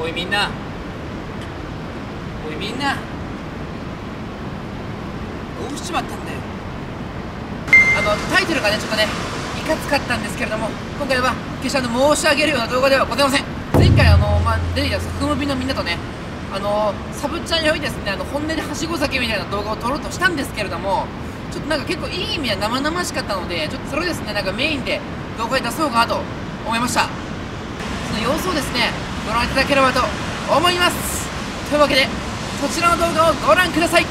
おいみんな、おいみんな、どうしちまったんだよ。タイトルがね、ちょっとねいかつかったんですけれども、今回は決して申し上げるような動画ではございません。前回出てきたふむびのみんなとね、サブチャンにおいてですね、本音ではしご酒みたいな動画を撮ろうとしたんですけれども、ちょっとなんか結構いい意味は生々しかったので、ちょっとそれをですね、なんかメインで動画に出そうかなと思いました。その様子をですね、ご覧いただければと思います。というわけで、こちらの動画をご覧ください。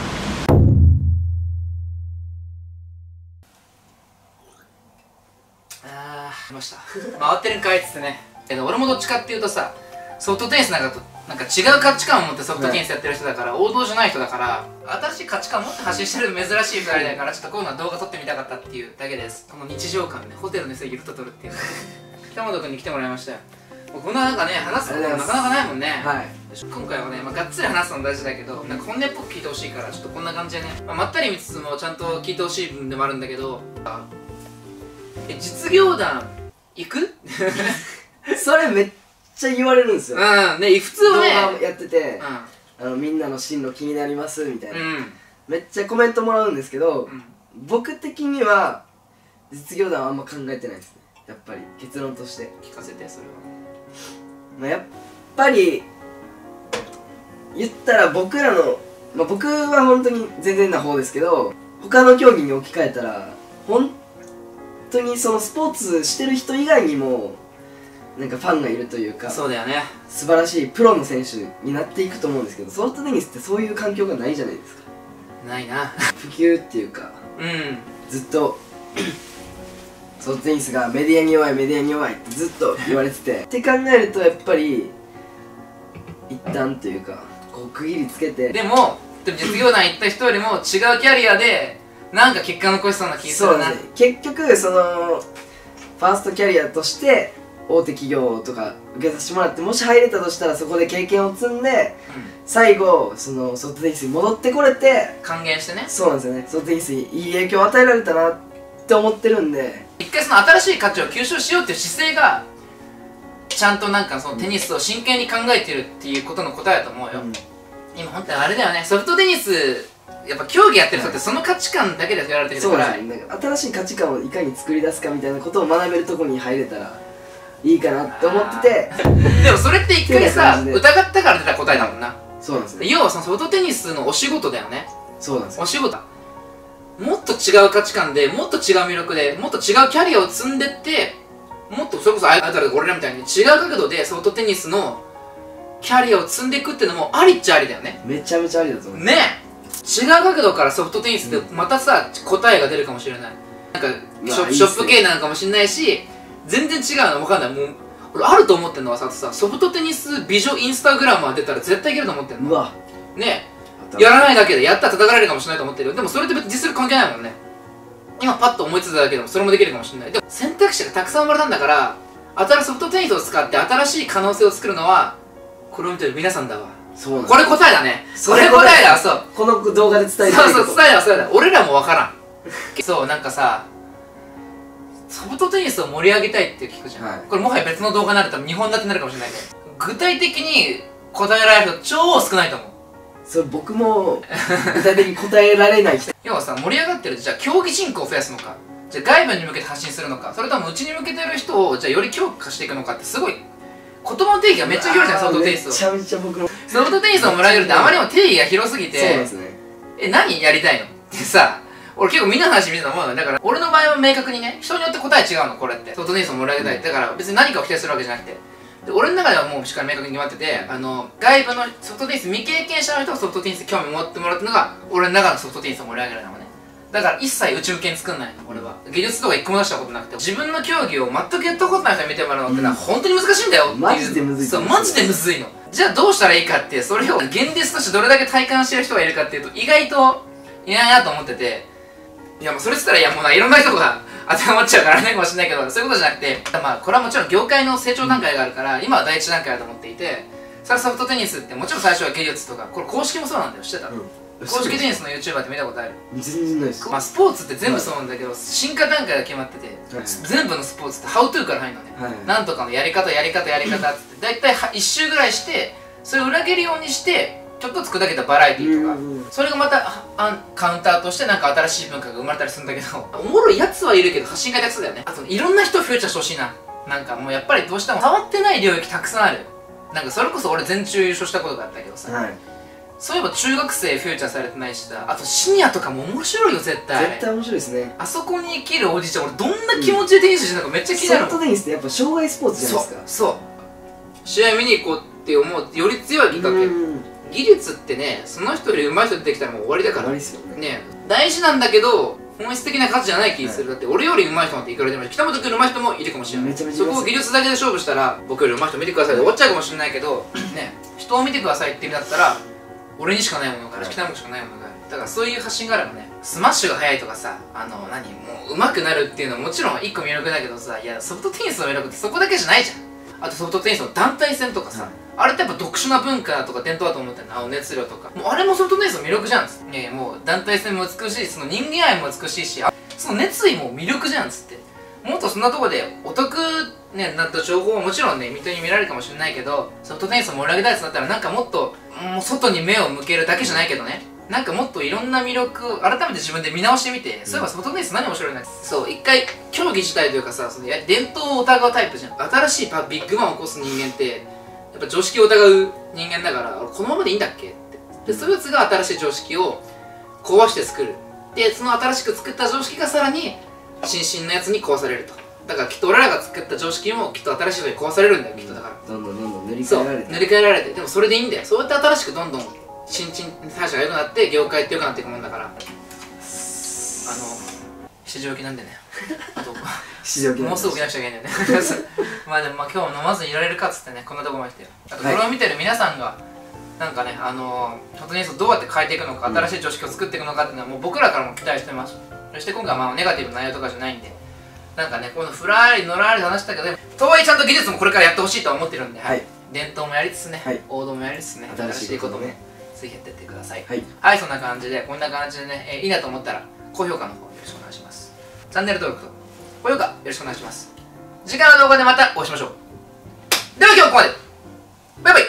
来ました。回ってるんかいっつってね。俺もどっちかっていうとさ、ソフトテニスなんか違う価値観を持ってソフトテニスやってる人だから、王道じゃない人だから、新しい価値観を持って発信してる珍しい2人だから、ちょっとこういうの動画撮ってみたかったっていうだけです。この日常感ね、ホテルの席ゆるっと撮るっていう。北本君に来てもらいましたよ。こんななんかね、話すこともなかなかないもんね。はい、今回はね、がっつり話すの大事だけど、なんか本音っぽく聞いてほしいから、ちょっとこんな感じでね、まったり見つつもちゃんと聞いてほしい部分でもあるんだけど、実業団行くそれめっちゃ言われるんですよ。 ね、普通はね動画やってて、みんなの進路気になりますみたいな、めっちゃコメントもらうんですけど、僕的には実業団はあんま考えてないですね。やっぱり結論として聞かせて。それはやっぱり言ったら僕らの、僕は本当に全然な方ですけど、他の競技に置き換えたら本当にそのスポーツしてる人以外にもなんかファンがいるというか、 そうだよね、 素晴らしいプロの選手になっていくと思うんですけど、ソフトテニスってそういう環境がないじゃないですか。 ないな。 普及っていうか、ずっとソフトテニスがメディアに弱いメディアに弱いってずっと言われててって考えると、やっぱり一旦というかこう区切りつけて、 でも実業団行った人よりも違うキャリアでなんか結果残しそうな気がするな。 そうですね、結局そのファーストキャリアとして大手企業とか受けさせてもらって、もし入れたとしたらそこで経験を積んで、最後そのソフトテニスに戻ってこれて還元してね。 そうなんですよね、ソフトテニスにいい影響を与えられたなって思ってるんで、 一回その新しい価値を吸収しようっていう姿勢がちゃんとなんかそのテニスを真剣に考えてるっていうことの答えだと思うよ。今本当にあれだよね、ソフトテニスやっぱ競技やってる人ってその価値観だけでやられてるから、 そうですね、新しい価値観をいかに作り出すかみたいなことを学べるところに入れたらいいかなって思っててでもそれって一回さ疑ったから出た答えだもんな。 そうなんですね、 要はそのソフトテニスのお仕事だよね。 そうなんです、 お仕事もっと違う価値観でもっと違う魅力でもっと違うキャリアを積んでって、もっとそれこそあいつら俺らみたいに違う角度でソフトテニスのキャリアを積んでいくっていうのもありっちゃありだよね。 めちゃめちゃありだと思いますねえ、違う角度からソフトテニスってまたさ、答えが出るかもしれない。なんかショップ系なのかもしれないし、全然違うの分かんない。もう俺あると思ってんのはさ、ソフトテニス美女インスタグラマー出たら絶対いけると思ってんの。 うわねえ、やらないだけでやったら叩かれるかもしれないと思ってるよ。でもそれって別に実力関係ないもんね。今パッと思いついただけでもそれもできるかもしれない。でも選択肢がたくさん生まれたんだから、新しいソフトテニスを使って新しい可能性を作るのはこれを見てる皆さんだわ。 そうなん、 これ答えだね。これ答えだ。そう、 この動画で伝えてそうそう、伝えだそれだ。俺らも分からんそう、なんかさ、ソフトテニスを盛り上げたいって聞くじゃん、これもはや別の動画になると2本立てになるかもしれないけど、具体的に答えられる人超少ないと思う。 それ僕も具体的に答えられない人要はさ、盛り上がってる、じゃあ競技人口を増やすのか、じゃあ外部に向けて発信するのか、それともうちに向けてる人をじゃあより強化していくのかって、すごい言葉の定義がめっちゃ広いじゃん、ソフトテニスを。 めちゃめちゃ僕のソフトテニスを盛り上げるってあまりにも定義が広すぎて、 そうなんですね、 何やりたいのってさ、俺結構みんなの話見てたと思うの。だから俺の場合は明確にね、人によって答え違うの、これって。ソフトテニスを盛り上げたい。だから別に何かを否定するわけじゃなくて、で俺の中ではもうしっかり明確に決まってて、外部のソフトテニス未経験者の人がソフトテニスに興味を持ってもらうっていうのが俺の中のソフトテニスを盛り上げるのね。だから一切内向けに作んないの、俺は。技術とか一個も出したことなくて、自分の競技を全くやったことない人に見てもらうのってのは本当に難しいんだよっていう。 マジでむずい。 そう、マジでむずいの。じゃあどうしたらいいかって、それを現実としてどれだけ体感してる人がいるかっていうと、意外といないなと思ってて、いやもうそれっつったら、いやもういろんな人が当てはまっちゃうからねかもしれないけど、そういうことじゃなくて、これはもちろん業界の成長段階があるから、今は第一段階だと思っていて、それソフトテニスってもちろん最初は技術とか、これ公式もそうなんだよ、知ってた？公式テニスの YouTuber って見たことある？ 全然ないです。 スポーツって全部そうなんだけど、進化段階が決まってて、全部のスポーツって How to から入るのね。なんとかのやり方っつって、大体1周ぐらいしてそれを裏切るようにしてちょっとずつ砕けたバラエティーとか、それがまたカウンターとしてなんか新しい文化が生まれたりするんだけど、おもろいやつはいるけど発信が下手くそだよね。あといろんな人をフューチャーしてほしいな。なんかもうやっぱりどうしても触ってない領域たくさんある。なんかそれこそ俺全中優勝したことがあったけどさ、はい、そういえば中学生フューチャーされてないしさ、あとシニアとかも面白いよ絶対。 絶対面白いですね。 あそこに生きるおじいちゃん、俺どんな気持ちでテニスしてるのかめっちゃ気になる。 ソフトテニスってやっぱ障害スポーツじゃないですか。 そう試合見に行こうって思うより強いきっかけ。技術ってね、その人より上手い人出てきたらもう終わりだから。終わりですよね。大事なんだけど本質的な価値じゃない気がする。だって俺より上手い人なんていくらでもいる。北本君の上手い人もいるかもしれない。そこを技術だけで勝負したら僕より上手い人見てくださいで終わっちゃうかもしれないけどね、人を見てくださいって意味だったら俺にしかないものがあるし、北本しかないものがある。だからそういう発信があればね、スマッシュが速いとかさ、もう上手くなるっていうのはもちろん一個魅力だけどさ、いやソフトテニスの魅力ってそこだけじゃないじゃん。あとソフトテニスの団体戦とかさ、あれってやっぱ特殊な文化とか伝統だと思ってんの。熱量とかもうあれもソフトテニスの魅力じゃんっつって、もう団体戦も美しいし、その人間愛も美しいし、その熱意も魅力じゃんっつって、もっとそんなとこでお得ねなった情報ももちろんね人に見られるかもしれないけど、ソフトテニスを盛り上げたいってなったらなんかもっともう外に目を向けるだけじゃないけどね、なんかもっといろんな魅力改めて自分で見直してみて、そういえばソフトテニス何面白いんだ。そう一回競技自体というかさ、その伝統を疑うタイプじゃん。新しいビッグマンを起こす人間ってやっぱ常識を疑う人間だから、このままでいいんだっけって。でそいつが新しい常識を壊して作る。でその新しく作った常識がさらに新進のやつに壊されると。だからきっと俺らが作った常識もきっと新しいのに壊されるんだよ、きっと。だからどんどん塗り替えられて、 塗り替えられて、でもそれでいいんだよ。そうやって新しくどんどん新陳代謝が良くなって業界って良くなっていくもんだから、七条気なんでね。あともうすぐ起きなくちゃいけないんだよね。まあでも今日も飲まずにいられるかっつってね、こんなとこまで来てる。あとこれを見てる皆さんがなんかね、ソフトテニスをどうやって変えていくのか、新しい常識を作っていくのかっていうのはもう僕らからも期待してます。そして今回はネガティブな内容とかじゃないんで、なんかね、このふらりのらりと話したけど、とはいえちゃんと技術もこれからやってほしいとは思ってるんで、伝統もやりつつね、王道もやりつつね、新しいこともぜひやってってください。はい、そんな感じで、こんな感じでね、いいなと思ったら高評価の方よろしくお願いします。チャンネル登録と高評価よろしくお願いします。次回の動画でまたお会いしましょう。では今日ここまで。バイバイ。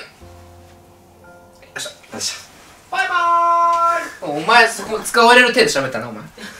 バイバーイ。お前そこ使われる手で喋ったな、お前。